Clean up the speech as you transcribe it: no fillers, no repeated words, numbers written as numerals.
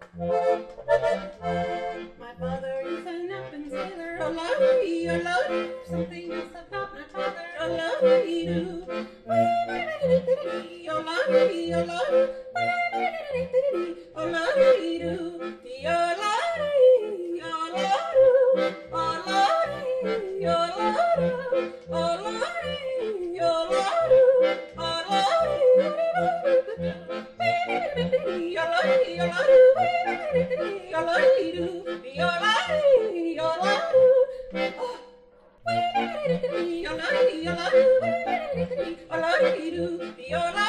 My father is an up and sailor, a lottery, a lottery. Something else about my father, a lottery do. A lottery, a lottery, a lottery do. A lottery, a lottery, a lottery, a lottery, a lottery, a lottery, a lottery.